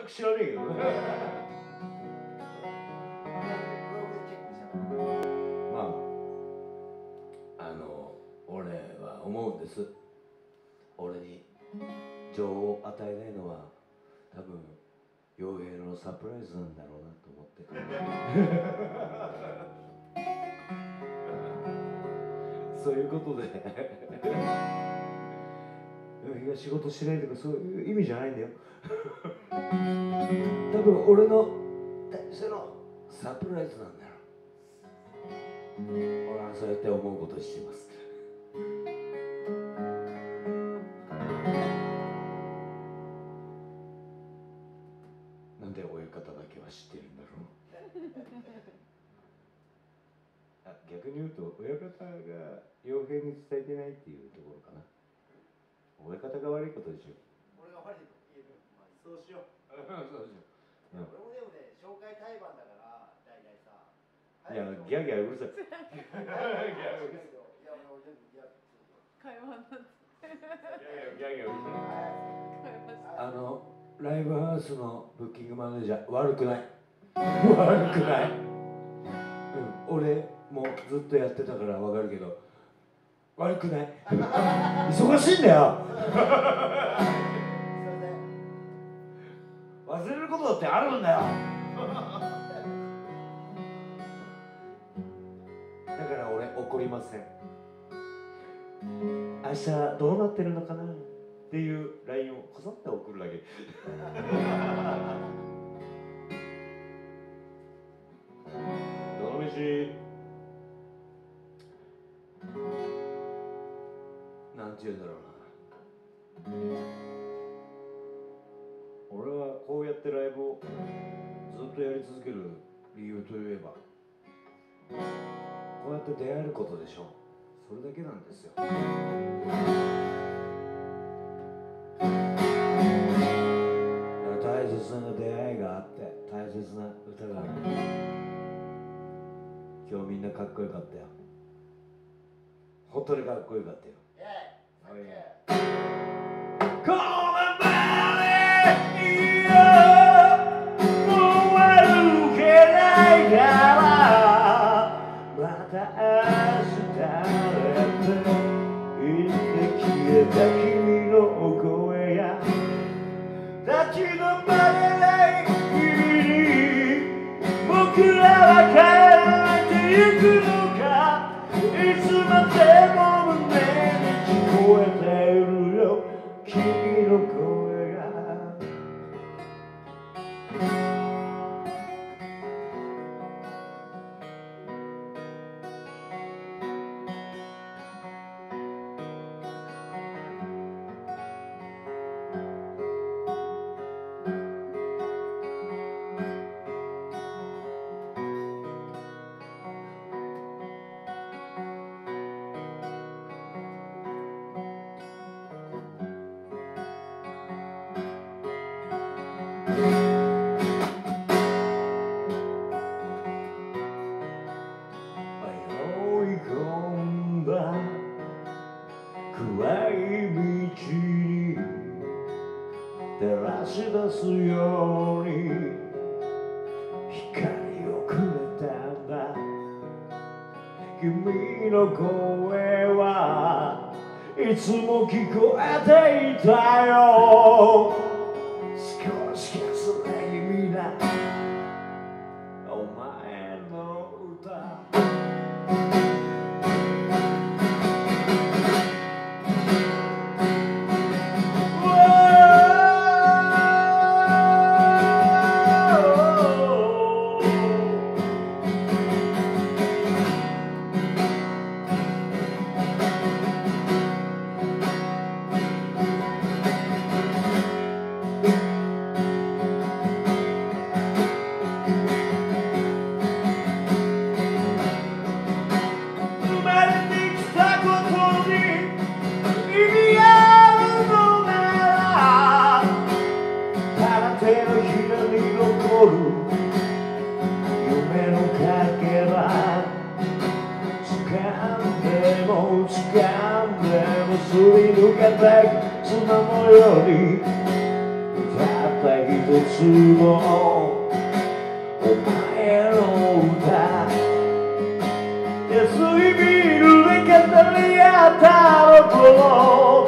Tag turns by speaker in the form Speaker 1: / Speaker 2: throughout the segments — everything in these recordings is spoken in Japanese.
Speaker 1: 全く知らねえけどね。まあ俺は思うんです。俺に情を与えないのは多分陽平のサプライズなんだろうなと思ってそういうことで陽平が仕事しないとかそういう意味じゃないんだよ多分俺の大事なサプライズなんだよ。俺はそうやって思うことをしています。なんで親方だけは知ってるんだろう逆に言うと親方が陽平に伝えてないっていうところかな。親方が悪いことでしょ。
Speaker 2: 俺が悪いと言える、まあ、そうしよう
Speaker 1: そうしよう、
Speaker 2: 俺もでもね、紹介対バンだから大体さ、
Speaker 1: いやギャーギャーうるさい
Speaker 2: いやもう全部ギャー
Speaker 3: 会話になって
Speaker 1: ギャーギャーうるさい。ライブハウスのブッキングマネージャー悪くない悪くない、俺もずっとやってたから分かるけど悪くない忙しいんだよ忘れることだってあるんだよだから俺怒りません。明日どうなってるのかなっていう LINE をこそって送るだけどのみちなんて言うんだろうな、俺はこうやってライブをずっとやり続ける理由といえばこうやって出会えることでしょう。それだけなんですよ。大切な出会いがあって大切な歌がある。今日みんなかっこよかったよ。本当にかっこよかったよ。このままでいいよ、もう歩けないからまた明日って言って消えた君の声や立ち止まれない日々に僕らは帰ってゆくのか。いつまでも胸に聞こえているよ君の声が。追い込んだ暗い道に照らし出すように光をくれたんだ。君の声はいつも聞こえていたよ。少しかそれに皆お前の歌すり抜けて砂のように歌っていつもお前の歌安いビールで語り合ったの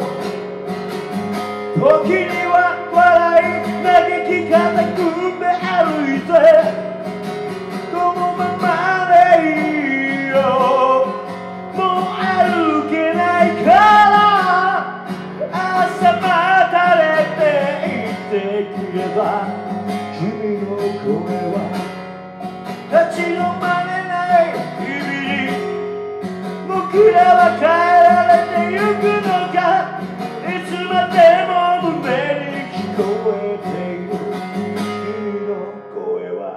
Speaker 1: 時には笑い嘆き肩組んで歩いてこのままでいいよもう歩けないから朝またれて言ってくれば君の声は立ち止まれない日々に僕らは変えられてゆくのかいつまでも胸に聞こえている君の声は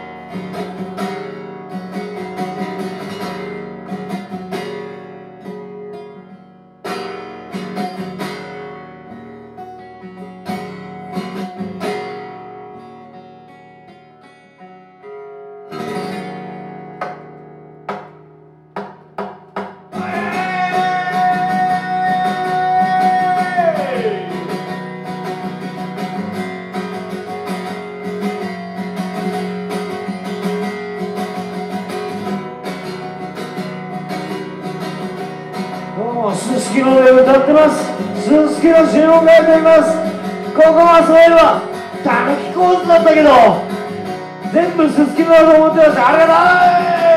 Speaker 1: すすきので歌ってます。すすきの詩を書いております。ここはそういえばたぬきコースだったけど全部すすきのだと思ってました。ありがとう。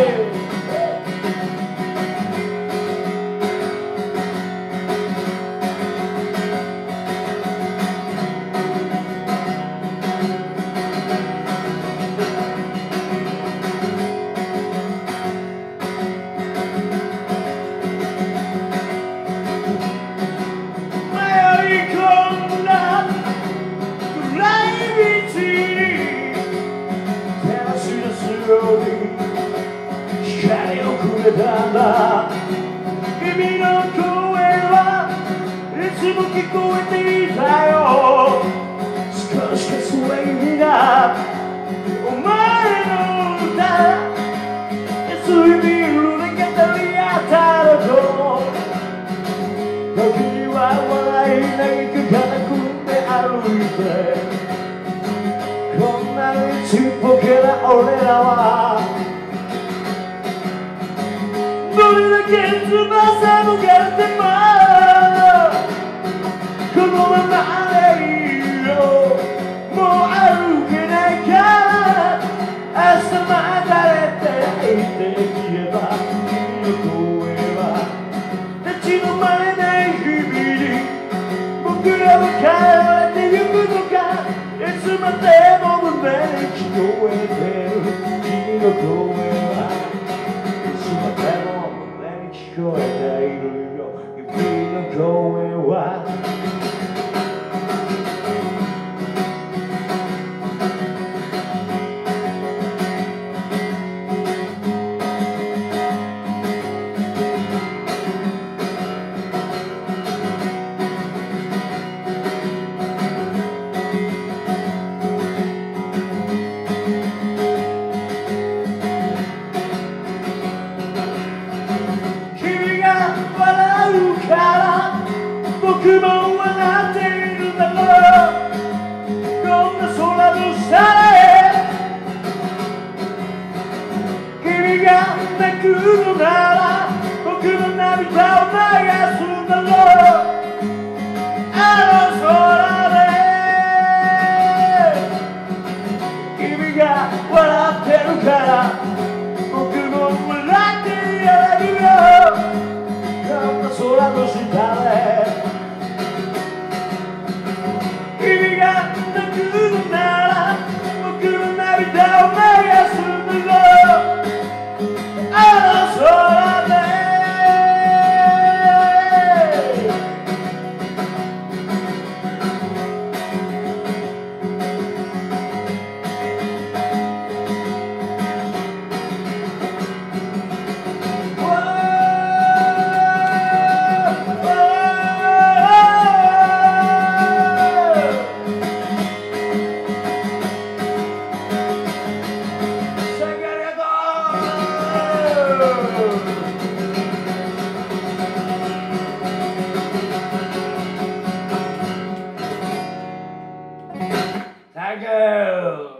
Speaker 1: 光をくれたんだ君の声はいつも聞こえていたよ少しかそれ意味がお前の歌安いビールで語り合ったのと時には笑い嘆く肩組んで歩いてこんなにちっぽけな俺らはどれだけ翼もがってもこのままでいいよもう歩けないから朝またれて言ってみれば君の声は立ち止まれない日々に僕らは変えられてゆくのかいつまでも胸に聞こえてる君の声はいつまでも聞こえているよ君の声は僕も笑っているだろうこんな空の下で君が泣くのなら僕の涙を流すんだろうあの空で君が笑ってるから僕も笑ってやるよこんな空の下で君が泣くのなら僕の涙を流すんだろうあの空でー